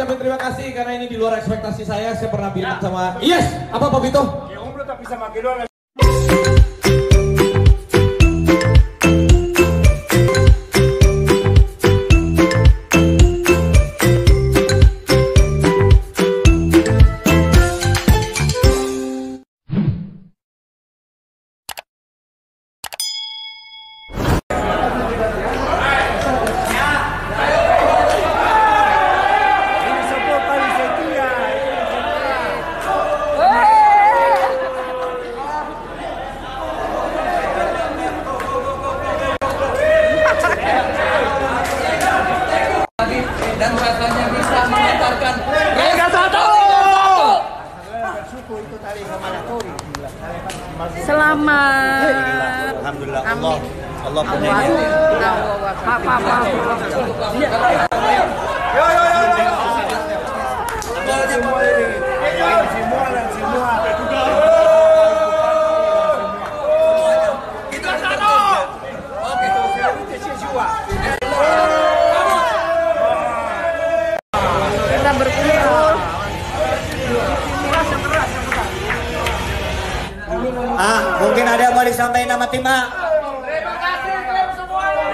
ucapin terima kasih karena ini di luar ekspektasi saya. Saya pernah bilang sama Yes, apa Pak Vito? Ya umroh tapi sama kedua. Dan rasanya bisa mengantarkan Liga 1. Selamat. Alhamdulillah. Amin. Allah punya. Kita berkumpul. Mungkin ada yang mau disampaikan nama tim A. Terima kasih tim semuanya.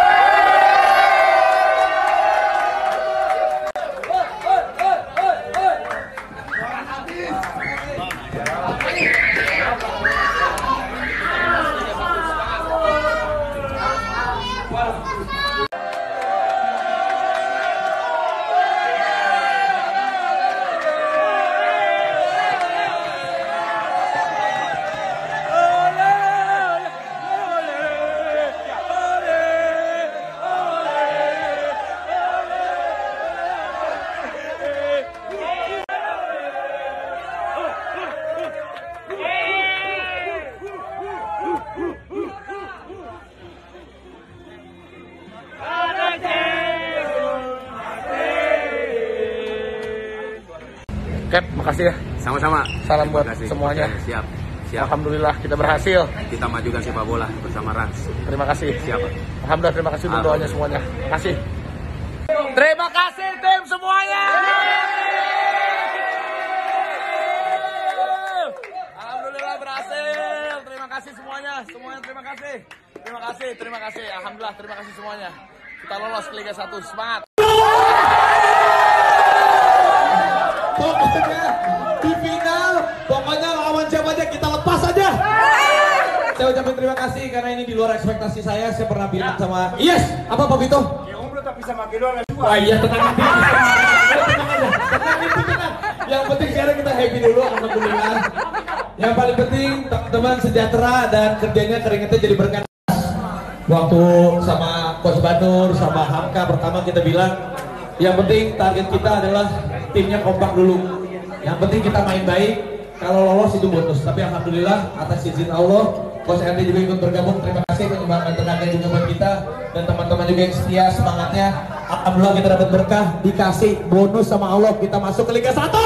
Cap, makasih ya. Sama-sama. Salam buat Terima kasih. semuanya. Siap. Siap. Alhamdulillah kita berhasil. Kita majukan sepak bola bersama Rans. Terima kasih. Siap. Alhamdulillah, terima kasih untuk doanya semuanya. Terima kasih. Terima kasih tim semuanya. Alhamdulillah berhasil. Terima kasih semuanya. Semuanya terima kasih. Terima kasih, terima kasih. Alhamdulillah, terima kasih semuanya. Kita lolos ke Liga 1. Semangat. Pokoknya di final, pokoknya lawan siapa aja kita lepas aja. Saya ucapin terima kasih karena ini di luar ekspektasi saya. Saya pernah bilang sama Yes, apa Pak Vito? Ya umroh tapi sama kedua. Wah iya, tenang aja. Tenang. Yang penting sekarang kita happy dulu, alhamdulillah. Yang paling penting teman-teman sejahtera dan kerjanya keringetnya jadi berkat. Waktu sama Coach Banur, sama Hamka pertama kita bilang yang penting target kita adalah timnya kompak dulu. Yang penting kita main baik. Kalau lolos itu bonus. Tapi alhamdulillah atas izin Allah, Coach RD juga ikut bergabung. Terima kasih penyumbang tenaga juga buat kita dan teman-teman juga yang setia semangatnya. Alhamdulillah kita dapat berkah, dikasih bonus sama Allah, kita masuk ke Liga 1.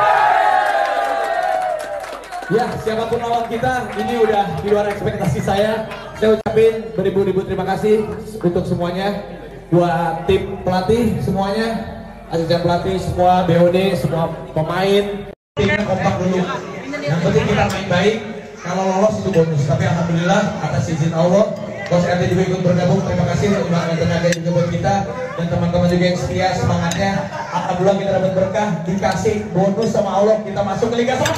Ya, siapapun lawan kita, ini udah di luar ekspektasi saya. Saya ucapin beribu-ribu terima kasih untuk semuanya. Buat tim pelatih semuanya, asisten pelatih semua, BOD, semua pemain, timnya kompak dulu. Yang penting kita main baik, kalau lolos itu bonus. Tapi alhamdulillah atas izin Allah, Coach RT juga ikut bergabung. Terima kasih untuk tenaga juga buat kita dan teman-teman juga yang setia semangatnya. Alhamdulillah kita dapat berkah, dikasih bonus sama Allah, kita masuk ke Liga 1.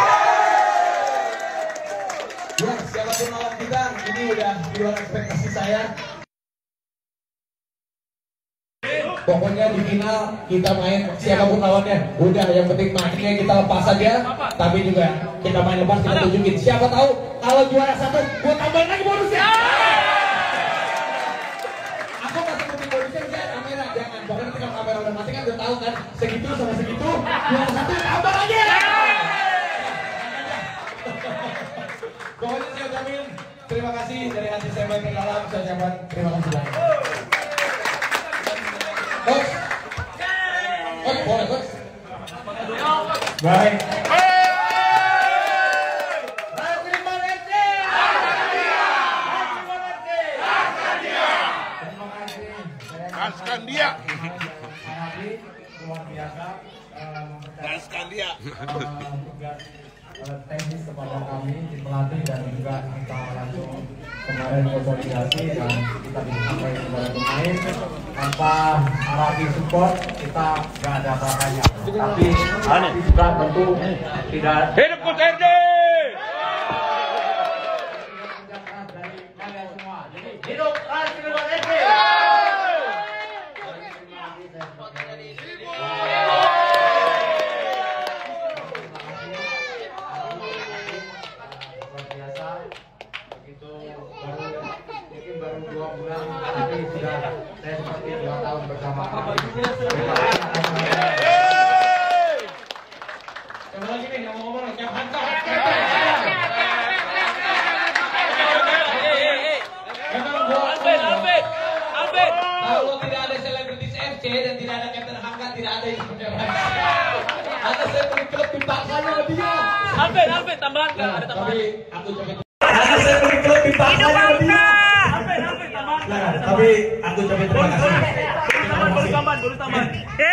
Ya, siapapun lawan kita, ini udah di luar ekspektasi saya. Pokoknya di final kita main siapapun lawannya. Udah yang penting mainnya kita lepas aja. Tapi juga kita main lepas, kita tunjukin. Siapa tahu kalau juara 1 gue tambahin lagi bonusnya. Aku kasih bukti bonusnya misalnya kamera. Jangan, pokoknya nanti kalau kamera udah mati kan udah tahu kan. Segitu sama segitu, juara 1 tambah lagi. Pokoknya saya ucapin terima kasih dari hati saya baik dalam. Saya ucapkan terima kasih banyak. Coach, boleh Coach. Baik. Kaskan dia. luar biasa Gaskan dia. tugas teknis kepada kami di pelatih dan juga kita langsung kemarin konsolidasi dan kita disampaikan kepada pemain tanpa Arabi support kita nggak ada apa-apanya, tapi juga tentu tidak Hidup Coach Erdi. dari kalian semua. Jadi hidup Coach Erdi. Baru 2 bulan, tapi sudah saya seperti 2 tahun bersama kami. Coba lagi nih, ngomong-ngomong, yang hantar. Albert. Kalau tidak ada selebritis FC dan tidak ada Captain Hangga, tidak ada yang sebenarnya. Ada selebritis klub dipaksanya sama dia. Albert, tambahan nggak? Ada tambahan. Tapi aku coba. Ada selebritis klub dipaksanya sama dia. Tapi aku coba terima kasih. Baru taman.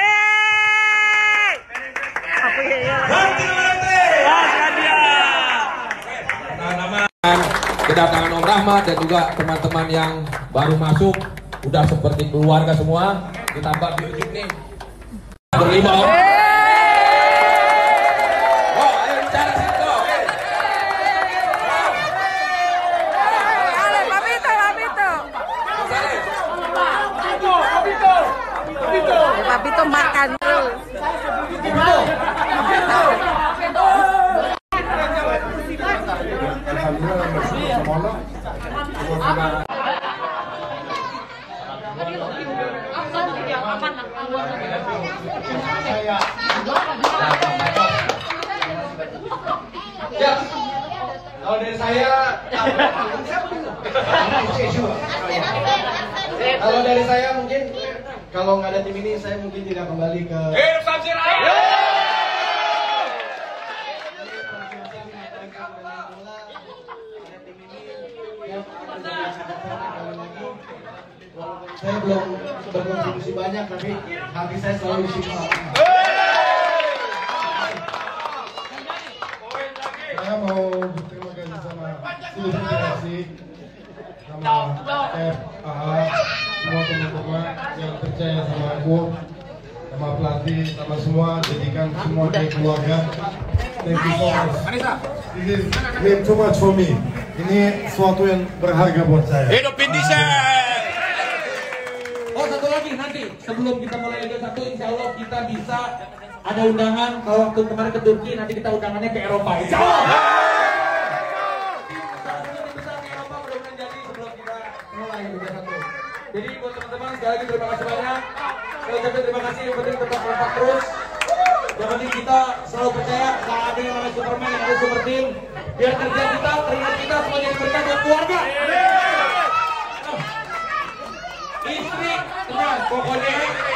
Nama kedatangan Om Rahmat dan juga teman-teman yang baru masuk udah seperti keluarga semua, ditambah music nih berlima Om. Oh, ayo bicara situ. Papito makan terus. Ya, kalau dari saya, mungkin kalau nggak ada tim ini saya mungkin tidak kembali ke. Hidup Samsir. Saya belum berkontribusi banyak, tapi hati saya selalu isi. Saya mau berterima kasih sama seluruh federasi, sama FAA, semua teman-teman yang percaya sama aku, sama pelatih, sama semua, jadikan semua kayak keluarga. Thank you so much. This mean too much for me. Ini sesuatu yang berharga buat saya. Hidup Indisel. Oh, satu lagi nanti sebelum kita mulai Liga 1, insya Allah kita bisa ada undangan. Kalau waktu kemarin ke Turki, nanti kita undangannya ke Eropa. Insya Allah. Bisa ke Eropa, mudah-mudahan jadi sebelum kita mulai Liga 1. Jadi buat teman-teman sekali lagi terima kasih banyak. Saya ucapkan terima kasih, yang penting tetap kompak terus. Yang penting kita selalu percaya nggak ada yang namanya Superman, yang ada super team. Biar kerja kita, keringat kita semuanya berkah buat keluarga. Istri, tenang, pokoknya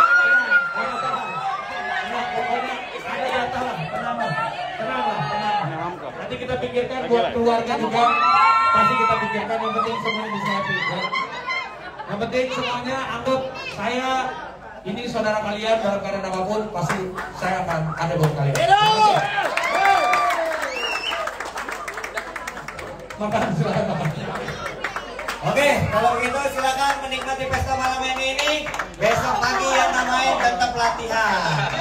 ada jatah lah, tenang. Nanti kita pikirkan buat keluarga juga, pasti kita pikirkan, yang penting semuanya bisa happy. Ya. Yang penting semuanya anggap saya ini saudara kalian, dalam keadaan apapun pasti saya akan ada buat kalian. Makan, silakan makan. Oke, kalau begitu silakan menikmati pesta malam ini. Besok pagi yang main tetap latihan.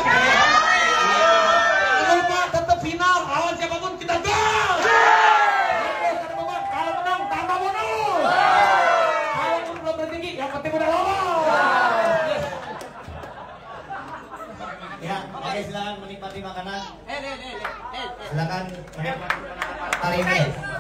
Jangan lupa tetap final, lawan siapapun kita gas. Kalau menang tambah bonus. Kalaupun belum bertinggi, yang penting udah lolos. Ya, oke, silakan menikmati makanan. Silakan menikmati makanan kali ini.